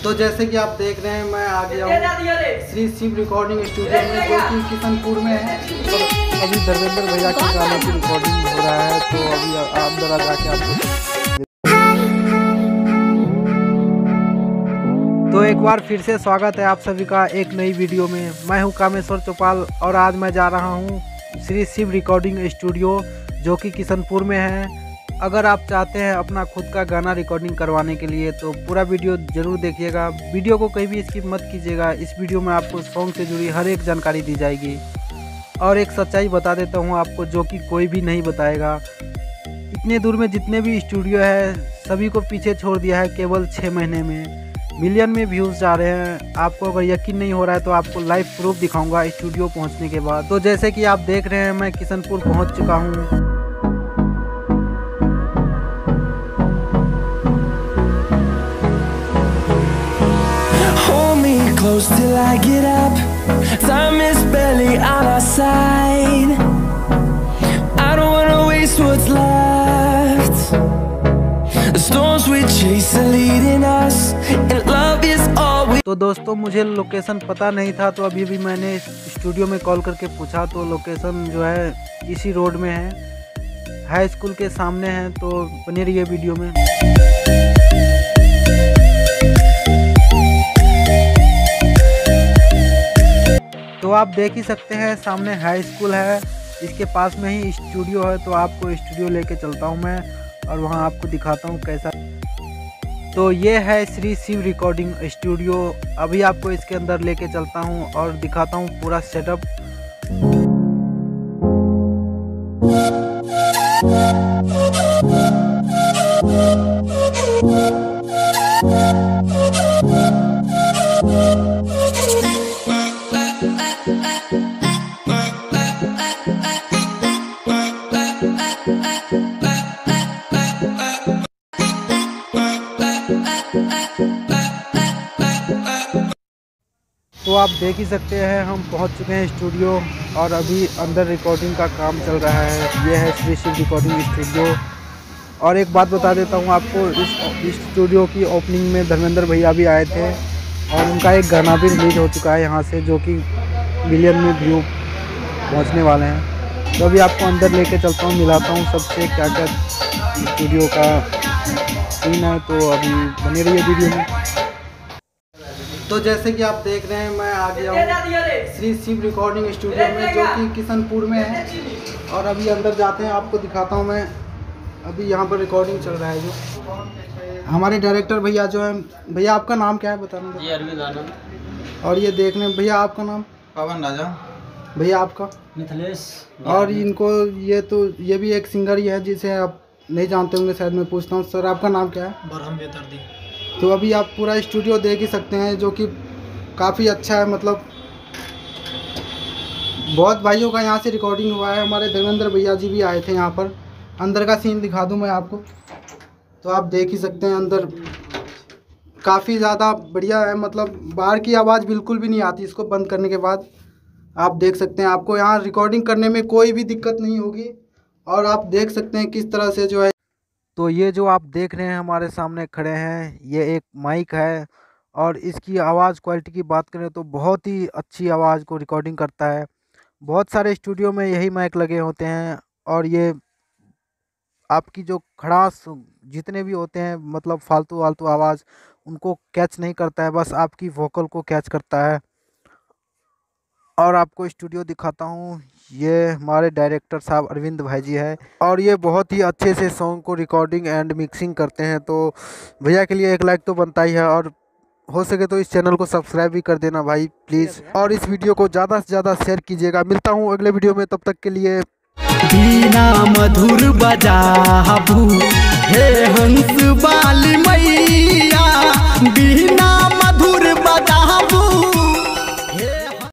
तो जैसे कि आप देख रहे हैं मैं आ गया हूँ श्री शिव रिकॉर्डिंग स्टूडियो में, जो कि किशनपुर में है। तो अभी धर्मेंद्र भैया के गाने की रिकॉर्डिंग हो रहा है, तो अभी अंदर आ जाके आपको तो एक बार फिर से स्वागत है आप सभी का एक नई वीडियो में। मैं हूं कामेश्वर चौपाल और आज मैं जा रहा हूं श्री शिव रिकॉर्डिंग स्टूडियो, जो कि किशनपुर में है। अगर आप चाहते हैं अपना खुद का गाना रिकॉर्डिंग करवाने के लिए तो पूरा वीडियो ज़रूर देखिएगा। वीडियो को कहीं भी स्किप मत कीजिएगा। इस वीडियो में आपको सॉन्ग से जुड़ी हर एक जानकारी दी जाएगी और एक सच्चाई बता देता हूं आपको, जो कि कोई भी नहीं बताएगा। इतने दूर में जितने भी स्टूडियो है सभी को पीछे छोड़ दिया है केवल 6 महीने में। मिलियन में व्यूज़ जा रहे हैं। आपको अगर यकीन नहीं हो रहा है तो आपको लाइव प्रूफ दिखाऊंगा स्टूडियो पहुंचने के बाद। तो जैसे कि आप देख रहे हैं मैं किशनपुर पहुंच चुका हूं। Close till I get up. Time is barely on our side. I don't wanna waste what's left. The storms we chase are leading us, and love is all we. तो दोस्तों मुझे लोकेशन पता नहीं था, तो अभी भी मैंने स्टूडियो में कॉल करके पूछा तो लोकेशन जो है इसी रोड में है, हाई स्कूल के सामने है। तो बने रहिए वीडियो में। तो आप देख ही सकते हैं सामने हाई स्कूल है, इसके पास में ही स्टूडियो है। तो आपको स्टूडियो लेके चलता हूं मैं और वहां आपको दिखाता हूं कैसा। तो ये है श्री शिव रिकॉर्डिंग स्टूडियो। अभी आपको इसके अंदर लेके चलता हूं और दिखाता हूं पूरा सेटअप। तो आप देख ही सकते हैं हम पहुंच चुके हैं स्टूडियो और अभी अंदर रिकॉर्डिंग का काम चल रहा है। ये है श्री शिव रिकॉर्डिंग स्टूडियो। और एक बात बता देता हूं आपको, इस स्टूडियो की ओपनिंग में धर्मेंद्र भैया भी आए थे और उनका एक गाना भी रिलीज हो चुका है यहाँ से, जो कि मिलियन में व्यू पहुँचने वाले हैं। तो अभी आपको अंदर लेके चलता हूँ, मिलाता हूँ सबसे क्या क्या स्टूडियो का सीन है। तो अभी बने रहिए वीडियो में। तो जैसे कि आप देख रहे हैं मैं आ गया हूँ श्री शिव रिकॉर्डिंग स्टूडियो में, जो कि किशनपुर में है। और अभी अंदर जाते हैं, आपको दिखाता हूँ मैं। अभी यहाँ पर रिकॉर्डिंग चल रहा है। जो हमारे डायरेक्टर भैया जो हैं, भैया आपका नाम क्या है बताना? जी अरविंद आनंद। और ये देखने भैया आपका नाम? पवन राजा। भैया आपका? मिथिलेश। और इनको ये भी एक सिंगर ही है जिसे आप नहीं जानते होंगे शायद, मैं पूछता हूँ। सर आपका नाम क्या है? बरहम बेदर्दी। तो अभी आप पूरा स्टूडियो देख ही सकते हैं, जो कि काफ़ी अच्छा है। मतलब बहुत भाइयों का यहाँ से रिकॉर्डिंग हुआ है। हमारे धर्मेंद्र भैया जी भी आए थे यहाँ पर। अंदर का सीन दिखा दूँ मैं आपको, तो आप देख ही सकते हैं अंदर काफ़ी ज़्यादा बढ़िया है। मतलब बाहर की आवाज़ बिल्कुल भी नहीं आती इसको बंद करने के बाद। आप देख सकते हैं आपको यहाँ रिकॉर्डिंग करने में कोई भी दिक्कत नहीं होगी। और आप देख सकते हैं किस तरह से जो है। तो ये जो आप देख रहे हैं हमारे सामने खड़े हैं, ये एक माइक है और इसकी आवाज़ क्वालिटी की बात करें तो बहुत ही अच्छी आवाज़ को रिकॉर्डिंग करता है। बहुत सारे स्टूडियो में यही माइक लगे होते हैं और ये आपकी जो खड़ास जितने भी होते हैं, मतलब फालतू वालतू आवाज़, उनको कैच नहीं करता है, बस आपकी वोकल को कैच करता है। और आपको स्टूडियो दिखाता हूँ। ये हमारे डायरेक्टर साहब अरविंद भाई जी है और ये बहुत ही अच्छे से सॉन्ग को रिकॉर्डिंग एंड मिक्सिंग करते हैं। तो भैया के लिए एक लाइक तो बनता ही है, और हो सके तो इस चैनल को सब्सक्राइब भी कर देना भाई प्लीज़। और इस वीडियो को ज़्यादा से ज़्यादा शेयर कीजिएगा। मिलता हूँ अगले वीडियो में, तब तक के लिए। बीना मधुर बजा